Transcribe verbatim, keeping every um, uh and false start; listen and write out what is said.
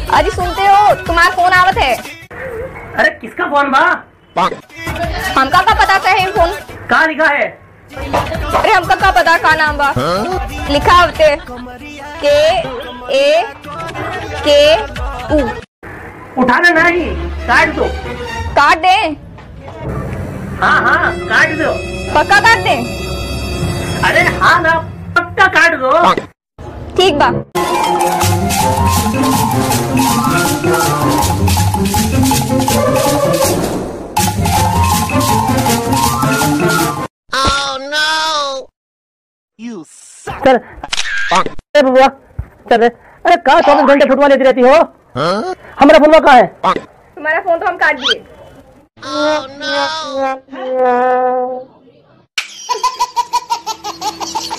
अरे सुनते हो, तुम्हारा फोन आवत है। अरे किसका फोन बा? हमका का पता है फोन कहाँ लिखा है? अरे हमका का पता का नाम बा? लिखा होते के ए के उ। उठाना नहीं, काट दो। काट दे? हाँ हाँ काट दो। पक्का काट दे? अरे हाँ ना, पक्का काट दो। ठीक बा। चल अरे बुआ चल। अरे कहाँ चौबीस घंटे फुटबॉल लेती रहती हो? हमारा फोन कहाँ है? तुम्हारा फोन तो हम काट दिए। oh, no.